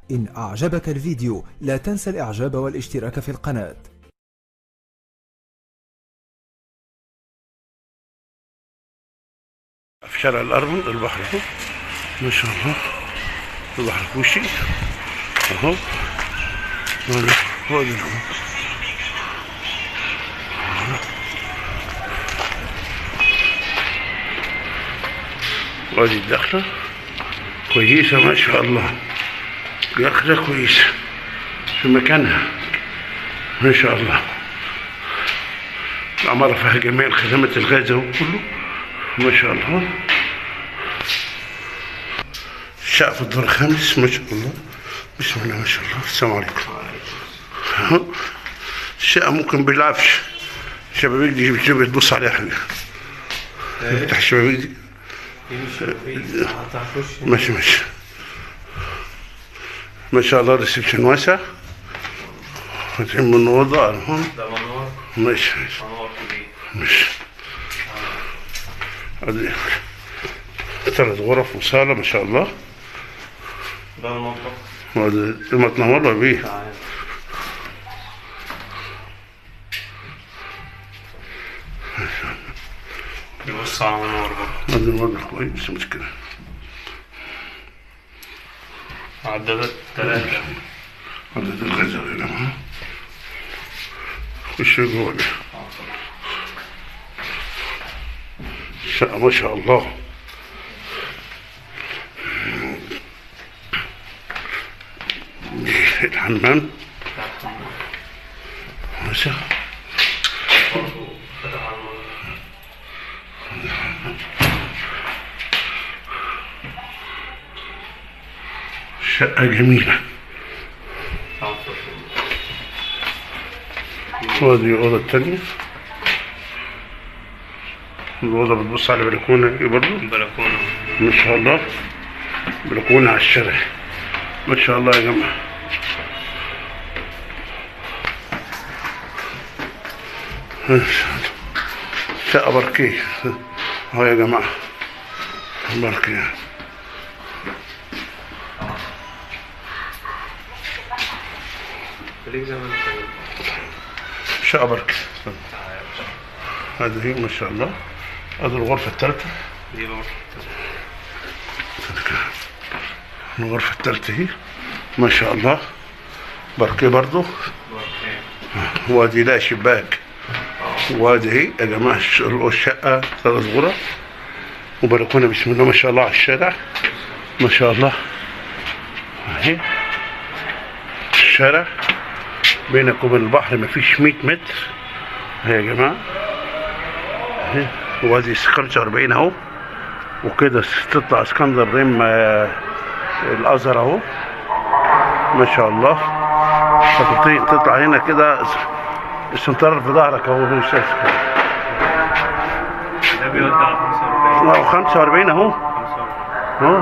إن أعجبك الفيديو لا تنسى الإعجاب والاشتراك في القناة. في شارع الأرمن البحر اهو ما شاء الله، البحر في وشي اهو. وادي الدخلة كويسة ما شاء الله، دخلة كويسة في مكانها ما شاء الله. العمارة فيها جميع خدمات الغاز اهو كله ما شاء الله. الشقة في الدور الخامس ما شاء الله، بسم الله ما شاء الله. السلام عليكم. الشقة ممكن بالعفش، الشبابيك دي بتبص عليها حبيبي، افتح الشبابيك دي ماشي ماشي ما شاء الله. الريسبشن واسع، فاتحين من الأوضة هون ماشي ماشي. ادي 3 غرف وصالة ما شاء الله. ده المطبخ. ما تنور بيه. بص على منور بقى. هذا المطبخ كويس مش مشكلة. عدادات 3. عداد الغزال هنا. خش جوه ده. الشقة ما شاء الله. الحمام واسع. شقة جميلة. وهذه الأوضة التانية. الأوضة بتبص على بلكونة برضه. بلكونة ما شاء الله، بلكونة على الشارع ما شاء الله يا جماعة. شقة باركيه اهو يا جماعة، باركيه. شقة باركيه. هذه ما شاء الله. هذه الغرفة الثالثة. دي الغرفة الغرفة الثالثة هي ما شاء الله، باركيه برضو. وادي لها شباك، وادي هي يا جماعة الشقة 3 غرف وبلكونة بسم الله ما شاء الله على الشارع ما شاء الله. اهي الشارع بينك وبين البحر مفيش 100 متر اهي يا جماعة. اهي وادي 45 اهو، وكده تطلع اسكندر ريم الازهر اهو ما شاء الله. فتطيق تطلع هنا كده السنترال في ظهرك اهو. مش شايف ده بيودي على 45 اهو اهو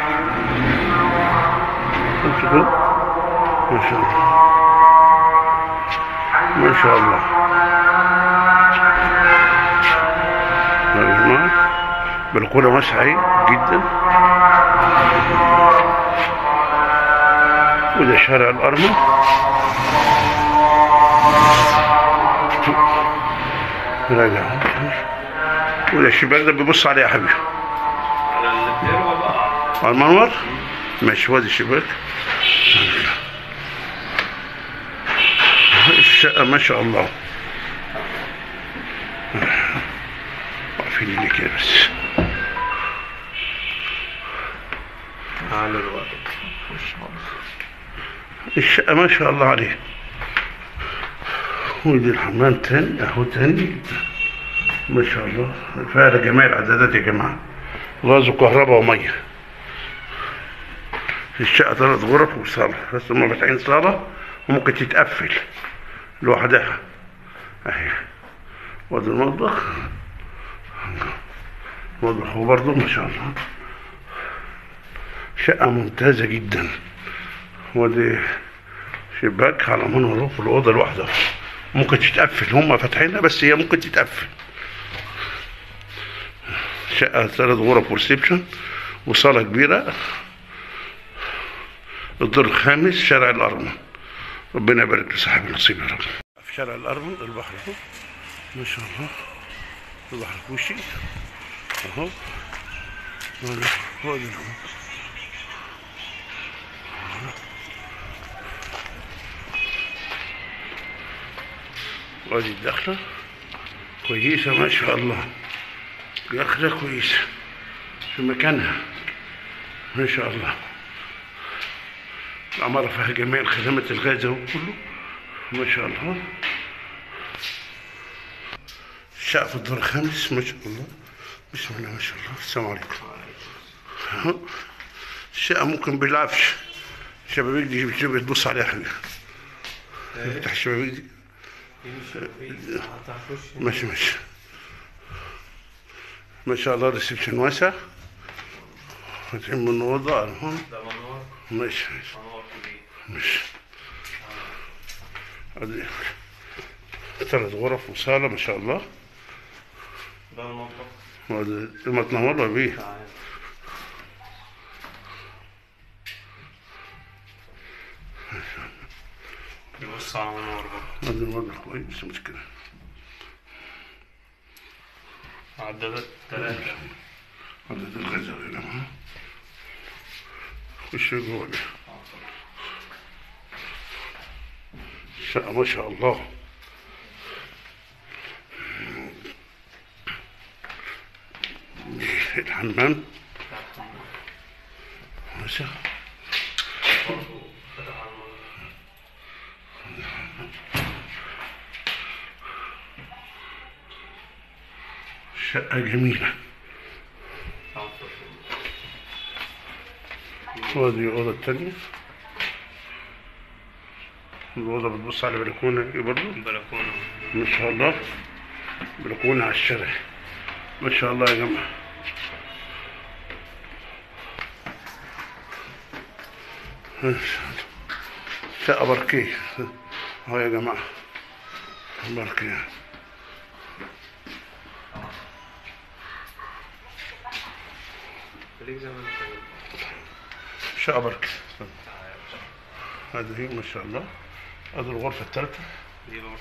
ما شاء الله ما شاء الله يا جماعة. بلكونة واسعة جدا. وده شارع الأرمن. راجع. وده الشباك ده بيبص عليه يا حبيبي على التروة بقى، على المنور ماشي. وادي الشباك. الشقة ما شاء الله. واقفين لي كده بس على الوقت. الشقة ما شاء الله عليه. ودي الحمام تاني اهو تاني ما شاء الله. فيها جميع العدادات يا جماعة، غاز وكهرباء ومية. الشقة 3 غرف وصالة، بس هما فاتحين صالة وممكن تتقفل لوحدها اهي. وادي المطبخ، المطبخ هو برضه ما شاء الله. شقة ممتازة جدا. ودي شباك على منور في الأوضة الواحدة، ممكن تتقفل، هما فاتحينها بس هي ممكن تتقفل. شقة 3 غرف وريسبشن وصالة كبيرة الدور الخامس شارع الأرمن. ربنا يبارك لصاحب النصيب يا رب. في شارع الأرمن البحر اهو ما شاء الله، البحر في وشي اهو. هو ده وادي الدخلة كويسة ما شاء الله، دخلة كويسة في مكانها ما شاء الله. العمارة فيها جميع الخدمات الغاز اهو كله ما شاء الله. الشقة في الدور الخامس ما شاء الله، بسم الله ما شاء الله. السلام عليكم. الشقة ممكن بالعفش، الشبابيك دي بتبص عليها حبيبي، افتح الشبابيك دي ماشي ماشي ما شاء الله. ريسبشن واسع، فاتحين من اوضه على هون ماشي ماشي. ادي 3 غرف وصاله ما شاء الله. ده المطبخ. ما تنور بيه. يبص على منور برضه. ادي المطبخ كويس مش كده. عدادات 3. عدد الغزال هنا اهو. خش جوه. الشقة ما شاء الله. الحمام واسع. شقة جميلة. وهذه الأوضة التانية. الأوضة بتبص على بلكونة ايه برضه؟ بلكونة ما شاء الله، بلكونة على الشارع ما شاء الله يا جماعة. شقة باركيه اهو يا جماعة، باركيه. شقة بركة. هذه هي ما شاء الله. هذه الغرفة الثالثة. دي الغرفة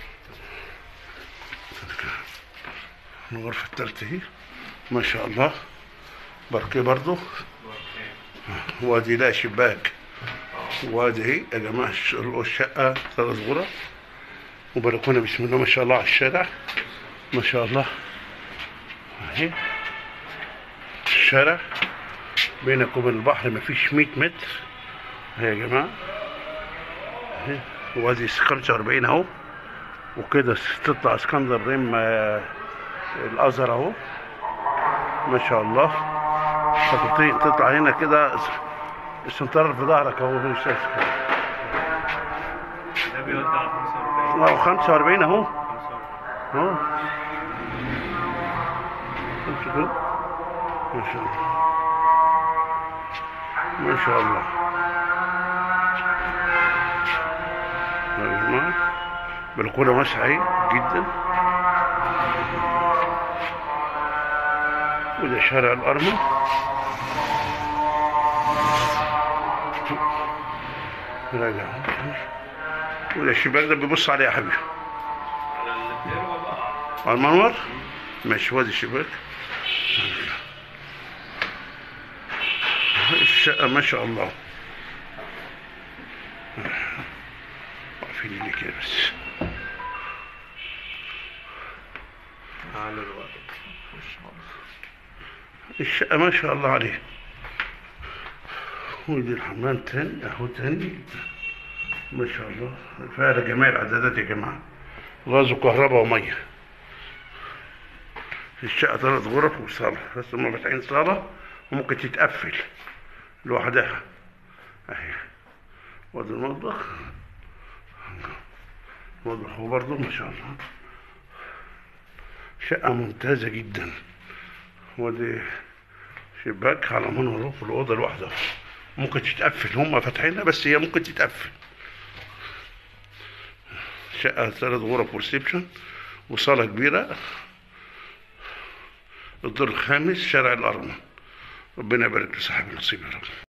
الغرفة الثالثة هي ما شاء الله، بركة برضو. وادي لها شباك، وادي هي يا جماعة الشقة 3 غرف وبلكونة بسم الله ما شاء الله على الشارع ما شاء الله. اهي الشارع بينك وبين البحر مفيش 100 متر اهي يا جماعة. اهي وادي 45 اهو، وكده تطلع اسكندر ريم الازهر اهو ما شاء الله. تطلع هنا كده السنترال في ظهرك اهو. ده بيودي على 45. 45 اهو اهو ما شاء الله ما شاء الله يا جماعة. بلكونة واسعة جدا. وده شارع الأرمن. راجع. وده الشباك ده بيبص عليه يا حبيبي على التروة بقى. على المنور ماشي. وادي الشباك. الشقة ما شاء الله. واقفين لي كده بس. على الوقت. الشقة ما شاء الله عليه. ودي الحمام تاني اهو تاني ما شاء الله. فيها جميع الاعدادات يا جماعة، غاز وكهرباء ومية. الشقة 3 غرف وصالة، بس هما فاتحين صالة وممكن تتقفل لوحدها اهي. وادي المطبخ، المطبخ هو برضه ما شاء الله. شقة ممتازة جدا. ودي شباك على منور في الأوضة الواحدة، ممكن تتقفل، هما فاتحينها بس هي ممكن تتقفل. شقة 3 غرف وريسبشن وصالة كبيرة. الدور الخامس شارع الأرمن. ربنا يبارك لصاحب النصيب يا رب.